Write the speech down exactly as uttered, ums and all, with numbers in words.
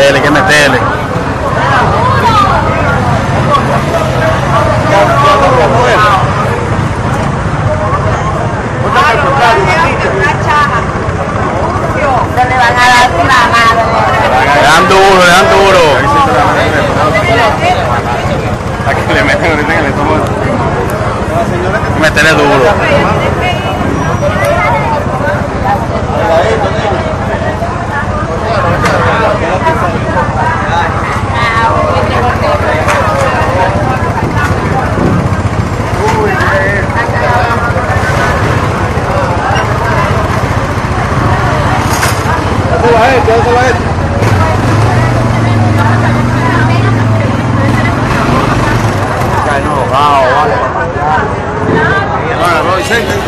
meterle, hay que meterle. Le dan duro, le dan duro. A que le meten, le meten, le toman. Meterle duro. Wow, vale.